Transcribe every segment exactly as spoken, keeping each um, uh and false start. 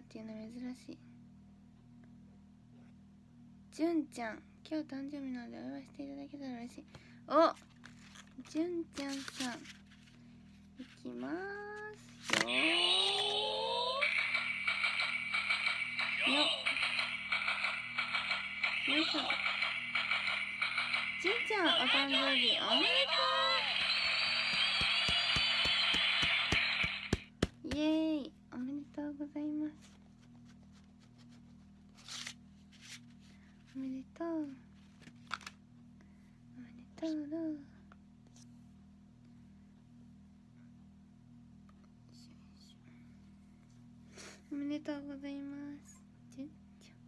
っていうの珍しい。じゅんちゃん、今日誕生日なのでお祝いしていただけたら嬉しい。お、じゅんちゃんさんいきまーすよーよっよいしょ。じゅんちゃんお誕生日おめでとう。イエーイ、おめでとうございます。おめでとうおめでとうだ。おめでとうございます。じゅんちゃん、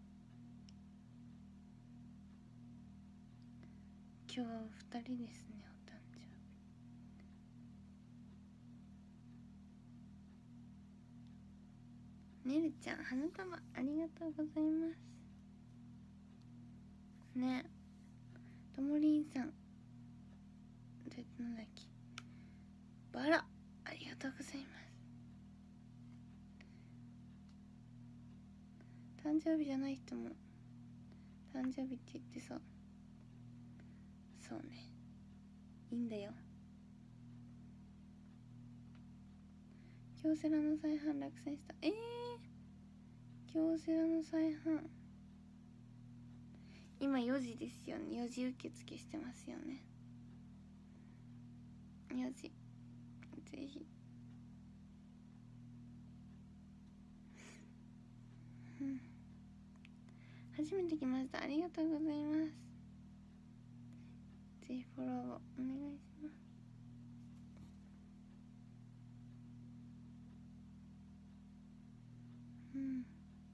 今日はお二人ですね、お誕生日。ねるちゃん、花束ありがとうございますね。ともりんさん、でなんだっけ、バラありがとうございます。誕生日じゃない人も誕生日って言ってそう。そうね、いいんだよ。京セラの再販落選した。えー、京セラの再販今よじですよね。よじ受付してますよね。よじ、ぜひ。うん、初めて来ました。ありがとうございます。ぜひフォローをお願いします。うん、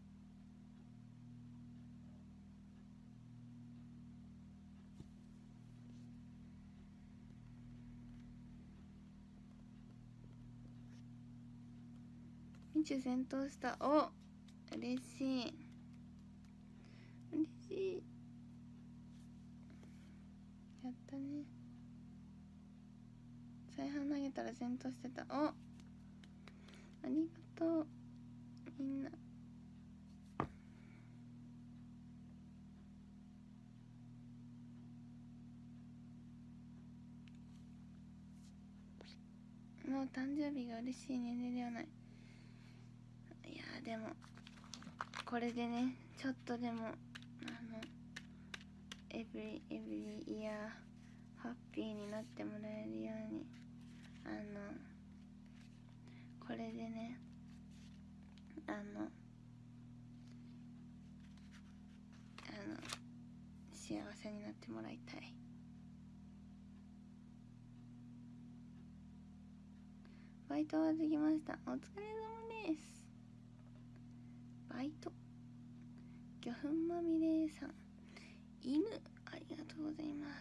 みちゅ戦闘した。お、嬉しい嬉しい。やったね。再販投げたら戦闘してた。お、ありがとうみんな。もう誕生日が嬉しい年齢ではない。いやーでもこれでね、ちょっとでもあのエブリエブリイヤーハッピーになってもらえるように、あのこれでね、あのあの幸せになってもらいたい。バイトはできました。お疲れ様です。バイト魚粉まみれさん、犬ありがとうございます。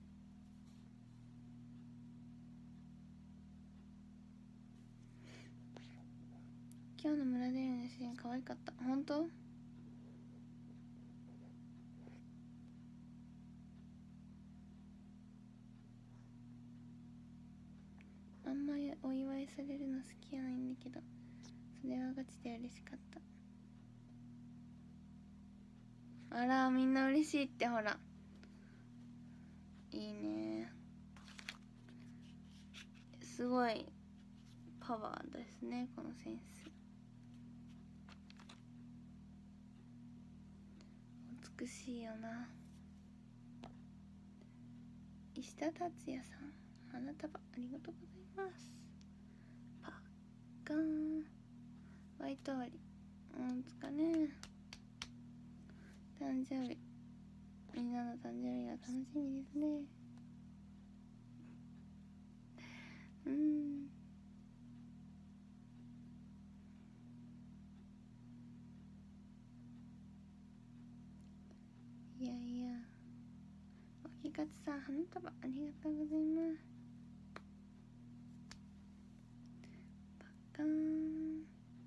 今日の村出るの写真可愛かった。本当？あんまりお祝いされるの好きじゃないんだけど、それはガチで嬉しかった。あら、みんな嬉しいって。ほら、いいね。すごいパワーですね、このセンス。美しいよな。石田達也さん、花束ありがとうございます。パッカーンバイト終わり、うんつかね。誕生日、みんなの誕生日が楽しみですね。うん、いやいや、おきかつさん、花束ありがとうございます。パッカーン、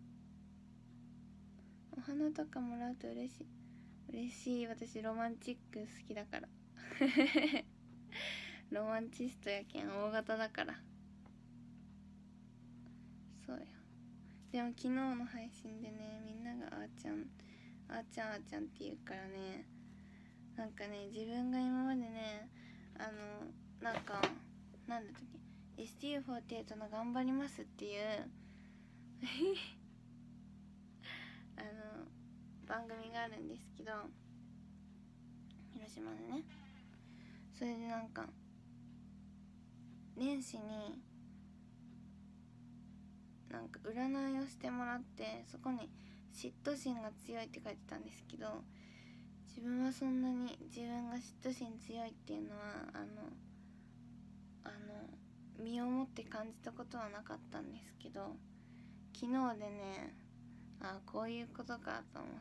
お花とかもらうと嬉しい。嬉しい。私ロマンチック好きだからロマンチストやけん、大型だから。そうよ。 でも昨日の配信でね、みんながあーちゃんあーちゃんあーちゃんって言うからね、なんかね、自分が今までね、あのなんかなんだったっけ、 エスティーユーフォーティーエイト の頑張りますっていうあの番組があるんですけど、広島でね。それでなんか年始になんか占いをしてもらって、そこに嫉妬心が強いって書いてたんですけど、自分はそんなに自分が嫉妬心強いっていうのはあのあの身をもって感じたことはなかったんですけど、昨日でね、あ、こういうことかと思った。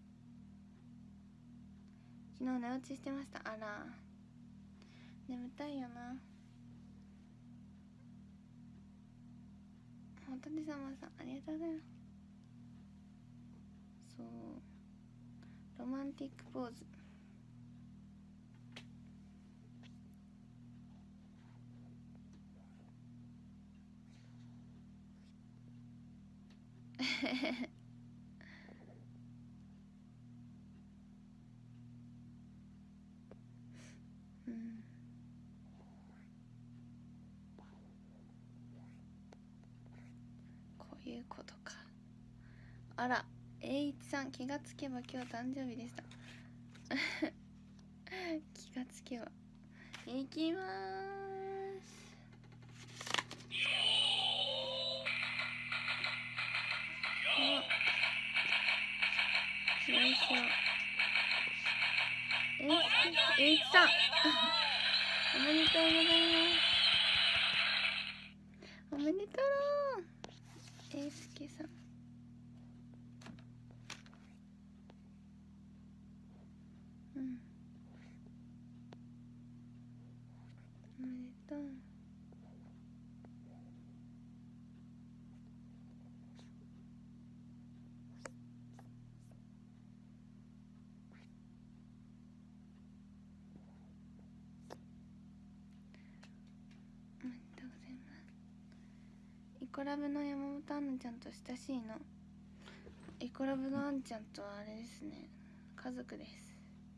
昨日寝落ちしてました。あら、眠たいよな。本当にさまさんありがとうございます。そう、ロマンティックポーズうん、こういうことか。あら、栄一さん、気がつけば今日誕生日でした気がつけば。いきまーす。よいしょ。えいちさんおめでとうございます。おめでとうえいすけさん。うん、おめでとう。おめでとうございます。イコラブの山本アンナちゃんと親しいの。イコラブのあんちゃんとはあれですね、家族です。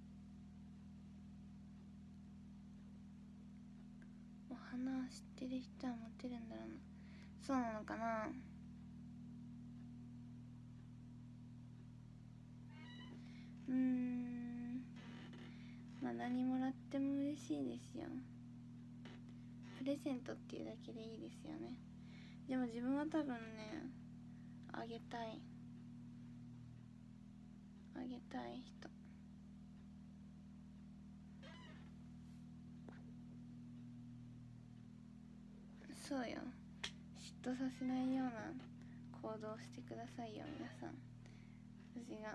お花知ってる人はモテるんだろうな。そうなのかな。うーん、まあ何もらっても嬉しいですよ。プレゼントっていうだけでいいですよね。でも自分は多分ね、あげたいあげたい人。そうよ、嫉妬させないような行動をしてくださいよ皆さん。私が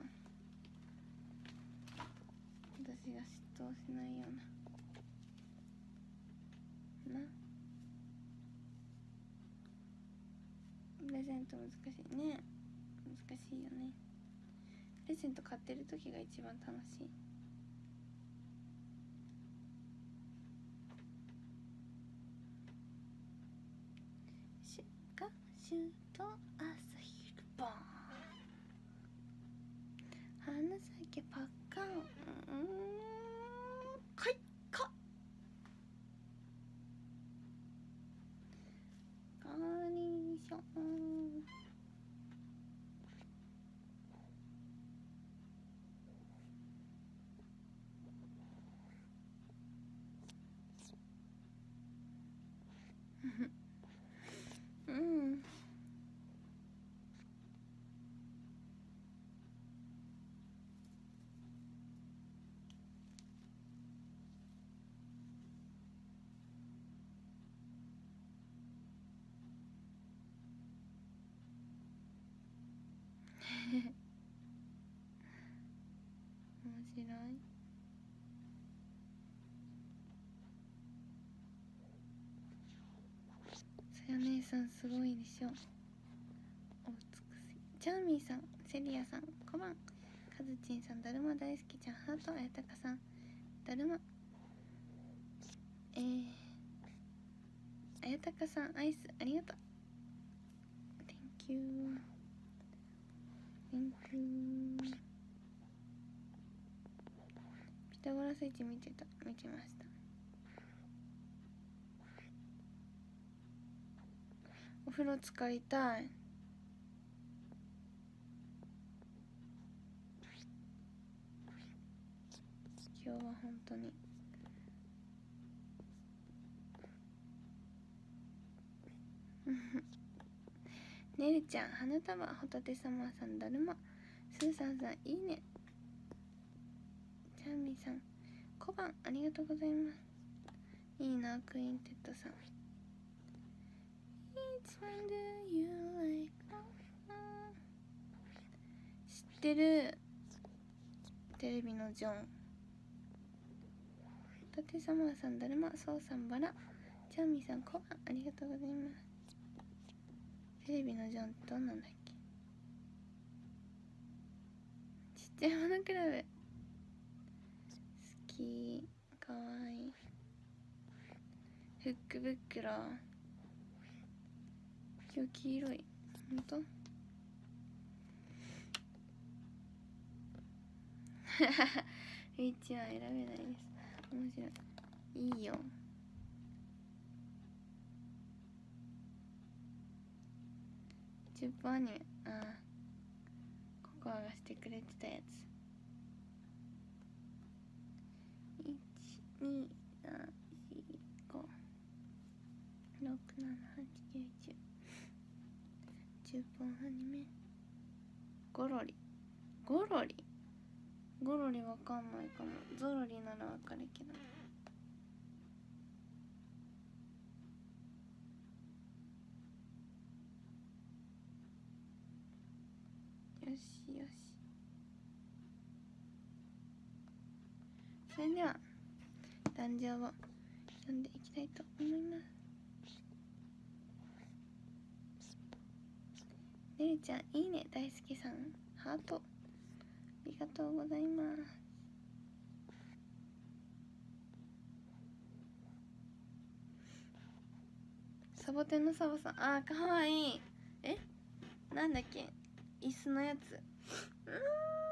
私が嫉妬しないようなな。プレゼント難しいね。難しいよね。プレゼント買ってる時が一番楽しい。シュガシュと朝昼晩、花咲けパッカン、うーん、かいかカーネーション。うん。面白い。さや姉さんすごいでしょ。お美しい。チャーミーさん、セリアさん、コバン、カズチンさん、だるま大好きちゃん、ハート、あやたかさん、だるま、えー、あやたかさん、アイスありがとう。 Thank Thank you Thank you。 ピタゴラスイッチ見てた見てました。お風呂浸かりたい。今日は本当にねるちゃん、花束、ホタテサマーさん、だるま、スーさんさん、いいね。チャーミーさん、小判、ありがとうございます。いいな、クインテッドさん。It's when do you like 知ってる。テレビのジョン。ホタテサマーさん、だるま、そうさん、バラ、チャーミーさん、小判、ありがとうございます。テレビのジョンってどんなんだっけ。ちっちゃいものクラブ好き。かわいい。フックブックラー今日黄色い。ほんとリッチは選べないです。面白い。いいよ。じゅっぽんアニメ。ああ、ココアがしてくれてたやつ。いち、に、さん、よん、ご、ろく、なな、はち、きゅう、じゅう。じゅっぽんアニメ。ゴロリ。ゴロリゴロリわかんないかも。ゾロリならわかるけど。よしよし。それでは壇上を読んでいきたいと思います。ねるちゃん、いいね。大好きさん、ハート、ありがとうございます。サボテンのサボさん、あーかわいい。え、なんだっけ、椅子のやつ。うーん、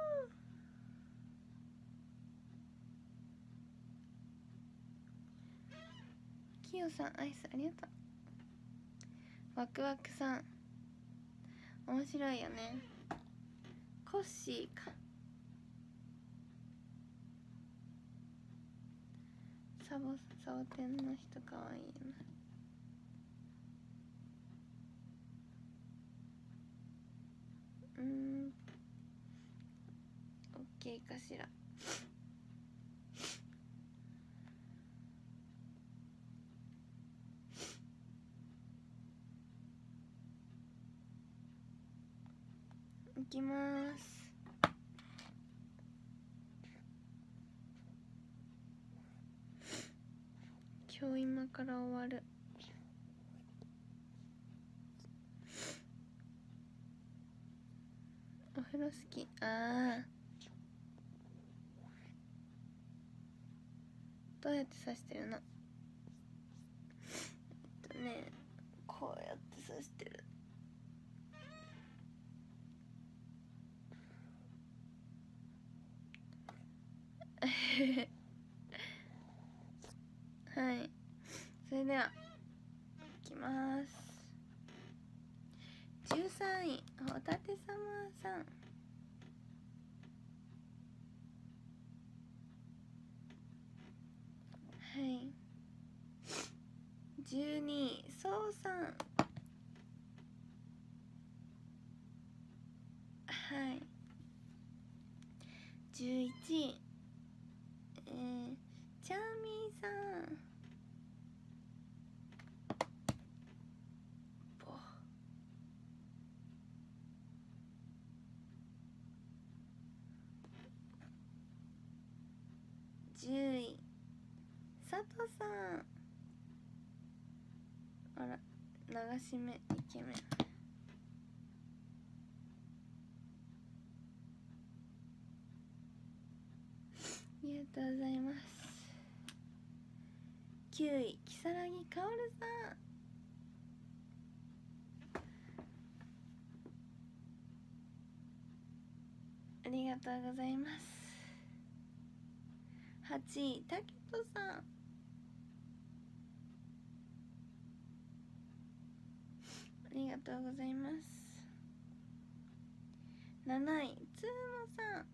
キヨさん、アイスありがとう。ワクワクさん、面白いよね。コッシーか。サボサボテンの人かわいいよな。うーん、オッケーかしら。いきまーす。今日今から終わる。お風呂好き。ああ、どうやって刺してるの。えっとね、こうやって刺してる。はい、それではいきます。じゅうさんい、ホタテサマーさん。はい。じゅうにい、そうさん。はい。じゅういちい、えー、チャーミーさん。じゅうい、佐藤さん。あら、流し目イケメン。ありがとうございます。きゅうい、如月かおるさん。 がとうございます。はちいたけとさん、ありがとうございます。なないつーもさん、あ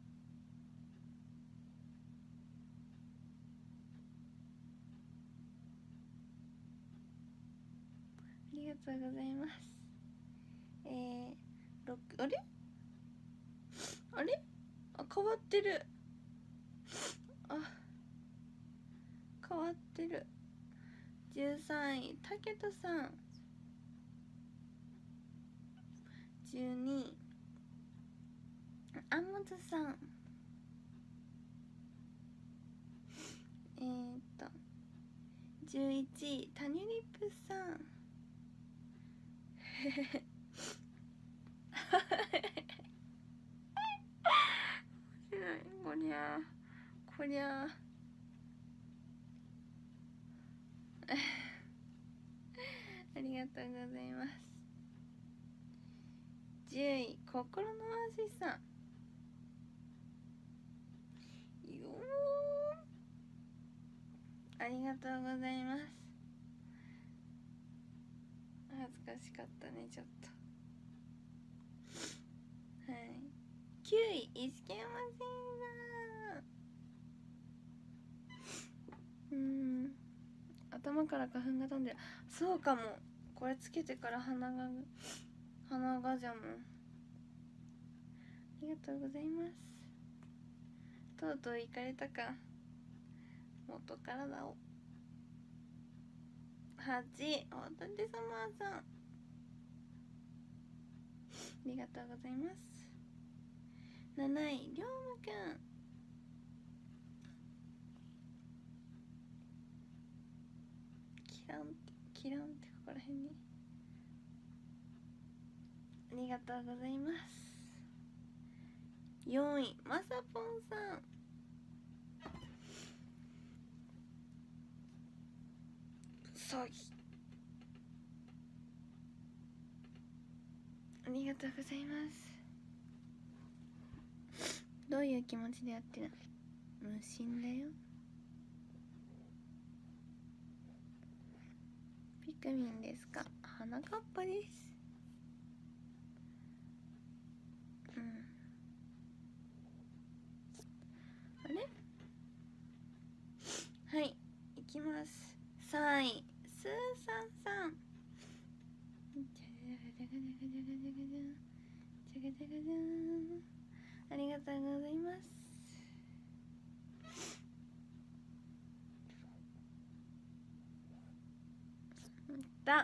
りがとうございます。えー、ろく、あれあれあ、変わってる。あ、変わってる。じゅうさんいたけとさん、じゅうにいあもずさん、えー、っとじゅういちいたにリップさん面白い、こりゃこりゃありがとうございます。じゅうい心のわしさん、よー、ありがとうございます。恥ずかしかったね、ちょっと。はい。きゅうい石山さん、うーん、頭から花粉が飛んでる。そうかも、これつけてから鼻が鼻がじゃもん。ありがとうございます。とうとう行かれたか、元からだお。はちおたてさまさん、ありがとうございます。なないりょうまくん、キランキランってここらへんにありがとうございます。よんいまさぽんさん、詐欺、ありがとうございます。どういう気持ちでやってるの？無心だよ。ピクミンですか？花かっぱです。うん、あれ、はい、いきます。さんいスーさんさん、ありがとうございます。だ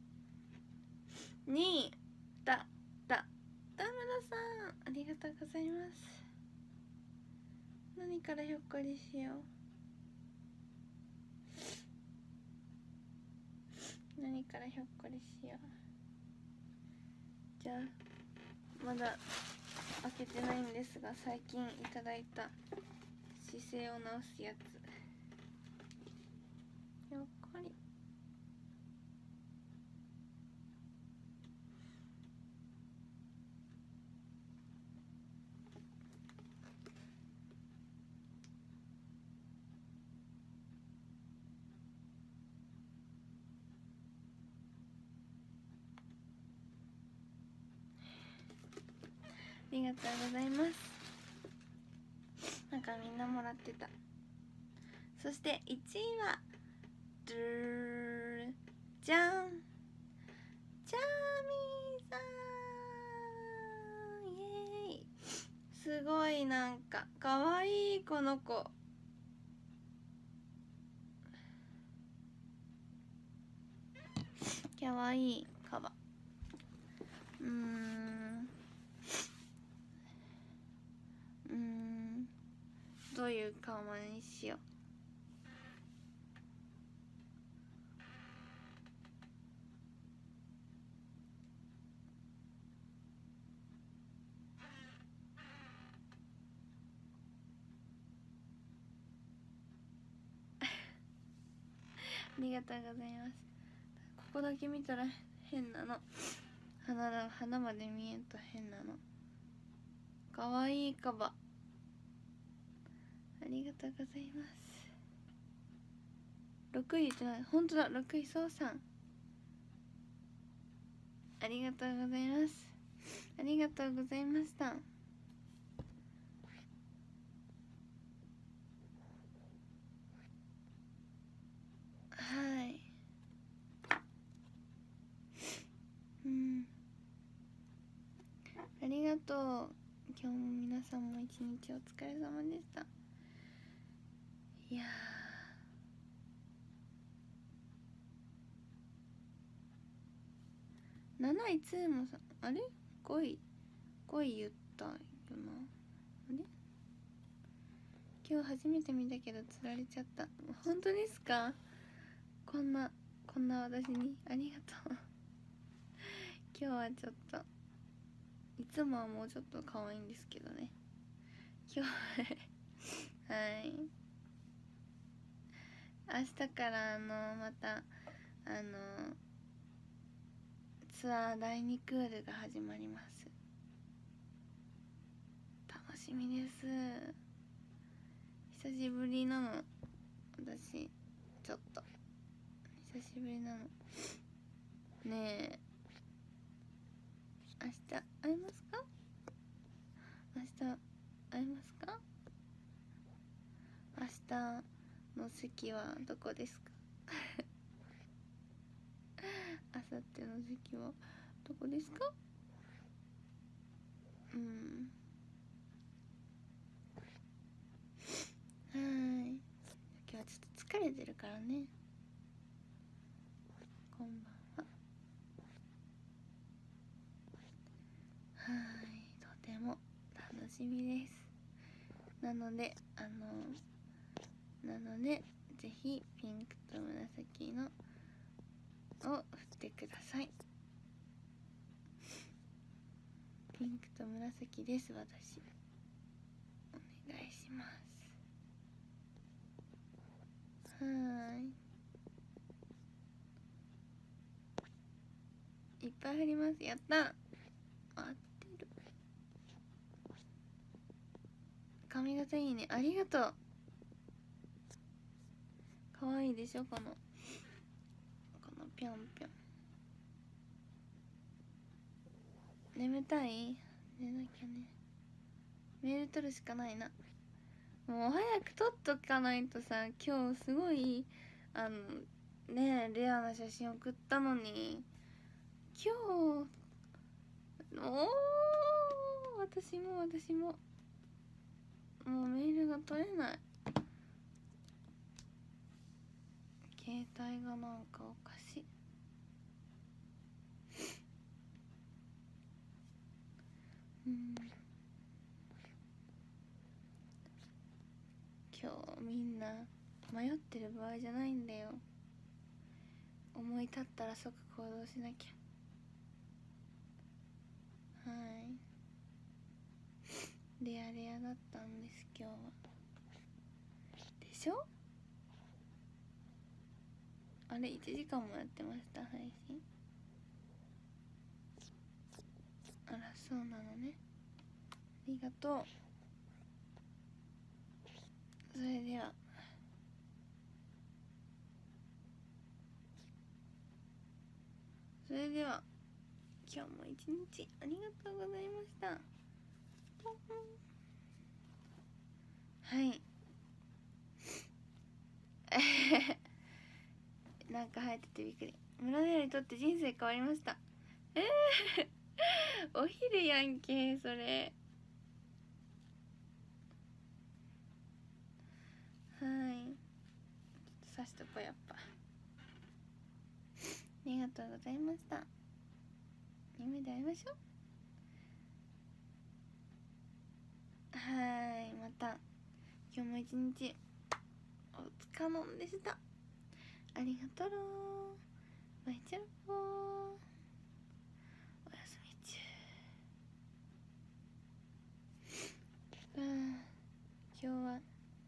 にだだ田村さん、ありがとうございます。何からひょっこりしよう、何からひょっこりしよう。じゃあまだ開けてないんですが、最近いただいた姿勢を直すやつ、ひょっこり。ありがとうございます。なんかみんなもらってた。そしていちいはドゥーじゃん、チャーミーさん、イエーイ。すごい、なんかかわいいこの子。かわいいカバ。うーんうーんどういう顔真似しよう。ありがとうございます。ここだけ見たら変なの。鼻だ、鼻まで見えんと変なの。 かわいいカバ、ありがとうございます。ろくいじゃない、ほんとだ、ろくいそうさん、ありがとうございます。ありがとうございました。はい、うん、ありがとう。今日も皆さんも一日お疲れ様でした。いやー、なないつもさ、あれごいごい言ったよな。あれ今日初めて見たけどつられちゃった。本当ですか？こんなこんな私にありがとう今日はちょっと、いつもはもうちょっと可愛いんですけどね、今日はい明日からあのまたあのツアーだいにクールが始まります。楽しみです。久しぶりなの、私ちょっと久しぶりなのねえ。明日会えますか？明日会えますか？明日の席はどこですか？明後日の席はどこですか？うん、はい、今日はちょっと疲れてるからね。こんばんは。はい、とても楽しみです。なのであのなのでぜひピンクと紫のを振ってください。ピンクと紫です。私お願いします。はい、いっぱい振ります。やった、合ってる。髪型いいね、ありがとう。かわいいでしょ、このこのぴょんぴょん。眠たい？寝なきゃね。メール取るしかないな。もう早く撮っとかないとさ、今日すごいあのねレアな写真送ったのに、今日おー私も私ももうメールが取れない。携帯がなんかおかしい。うん、今日みんな迷ってる場合じゃないんだよ。思い立ったら即行動しなきゃ。はい、レアレアだったんです今日は。でしょ？あれいちじかんもやってました配信。あらそうなのね、ありがとう。それではそれでは今日も一日ありがとうございました。はいなんか生えててびっくり。村田にとって人生変わりました。えー、お昼やんけそれ。はい、ちょっと刺しとこうやっぱ。ありがとうございました。夢で会いましょう。はい、また今日も一日お疲れ様でした。ありがとう。バイチャロー。おやすみちゅう。うん、今日は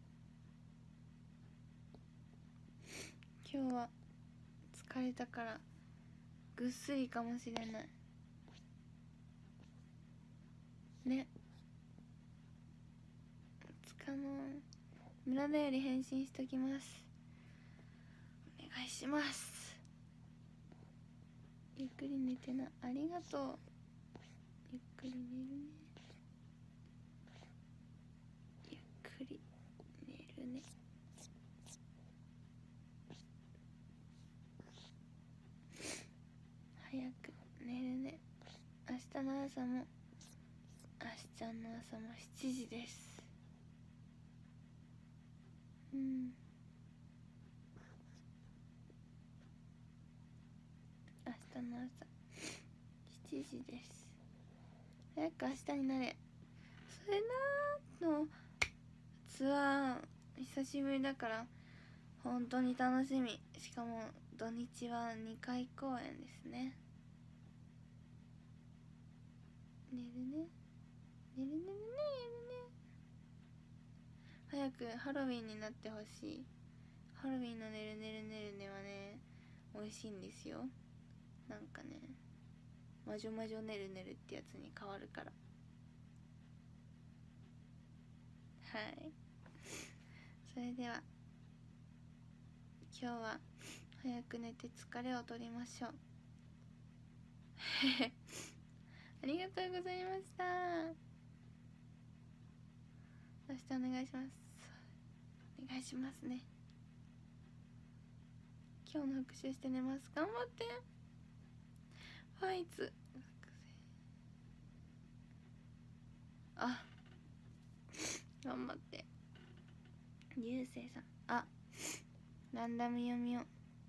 今日は疲れたからぐっすりかもしれないね。 かの村田より返信しときます。お願いします。ゆっくり寝てな。ありがとう。ゆっくり寝るね。ゆっくり寝るね。早く寝るね。明日の朝も明日の朝もしちじです。うん。明日の朝しちじです。早く明日になれ。それなーのツアー久しぶりだから本当に楽しみ。しかも土日はにかい公演ですね。寝るね寝るね寝るね寝るね。早くハロウィンになってほしい。ハロウィンのねるねるねるねはね美味しいんですよ。なんかね魔女魔女ねるねるってやつに変わるから。はい、それでは今日は早く寝て疲れを取りましょう。ありがとうございました。明日お願いします。お願いしますね。今日の復習して寝ます。頑張って。ファイツ。あ、頑張って。ゆうせいさん。あ、ランダム読みを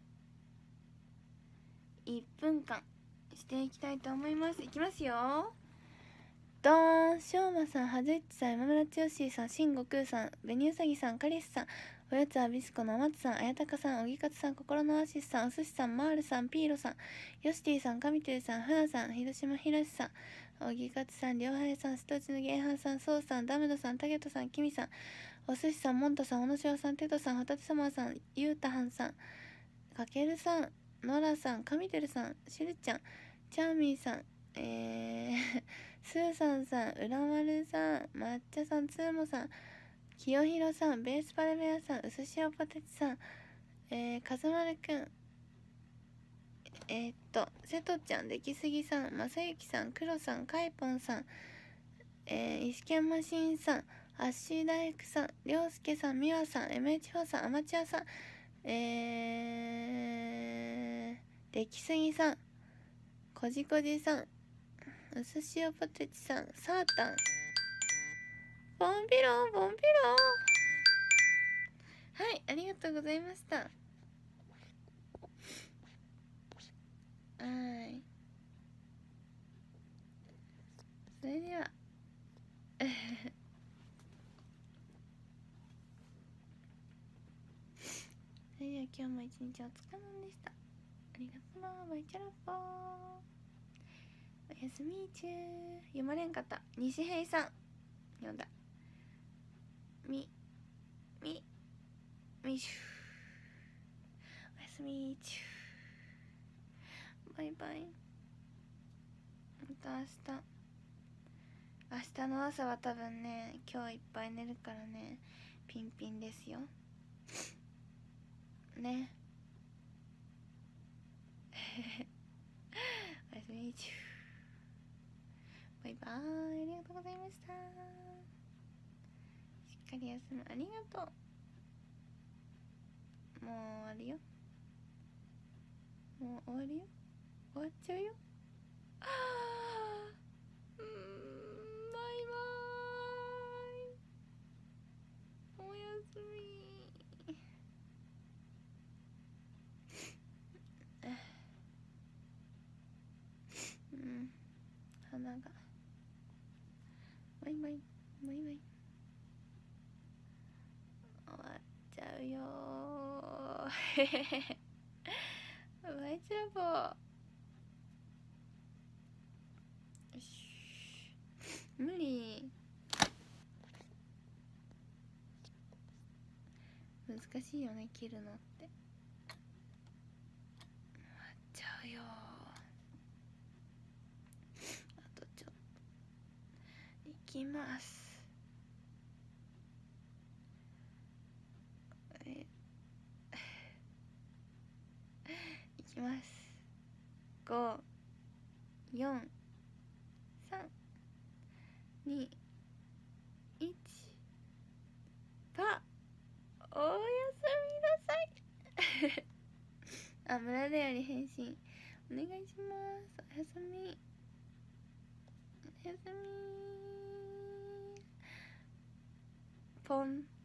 いっぷんかんしていきたいと思います。いきますよ。ドーン。しょうまさん、はずいちさん、今村つよしさん、しんごくうさん、べにうさぎさん、かりすさん、おやつあびすこのおまつさん、あやたかさん、おぎかつさん、心のアシスさん、おすしさん、まーるさん、ピーロさん、よしティさん、かみてるさん、ふなさん、ひろしまひろしさん、おぎかつさん、りょうはやさん、すとうちのげいはんさん、そうさん、ダムドさん、たけとさん、きみさん、おすしさん、もんたさん、おのしおさん、てとさん、ほたてさまさん、ゆうたはんさん、かけるさん、のらさん、かみてるさん、しるちゃん、チャーミーさん、えースーさんさん、うらまるさん、抹茶さん、つーもさん、きよひろさん、ベースパルベアさん、うすしおぽてちさん、えー、かずまるくん、えー、っと、せとちゃん、できすぎさん、まさゆきさん、くろさん、かいぽんさん、えー、石剣マシンさん、アッシー大福さん、りょうすけさん、みわさん、エムエイチフォー さん、アマチュアさん、えー、できすぎさん、こじこじさん、うすしおぽてちさん、さーたん、ボンピローボンピロー。はい、ありがとうございました。はい、それではそれでは今日も一日お疲れ様でした。ありがとうな。バイチャラッポー。おやすみちゅー。読まれんかった。西平さん読んだ。みみみしゅおやすみちゅー。バイバイ。また明日明日の朝は多分ね今日いっぱい寝るからねピンピンですよね。おやすみちゅー。バイバーイ。ありがとうございました。しっかり休む。ありがとう。もう終わるよ。もう終わるよ。終わっちゃうよ。あーうーんバイバーイ。おやすみ。うん鼻がバイバイバイバイ。終わっちゃうよーへへへバイチャボー。よし無理。難しいよね切るのって。終わっちゃうよー。あとちょっといきます。 ごよんさんにいちパおやすみなさいあ、村でより返信お願いします。おやすみおやすみポン。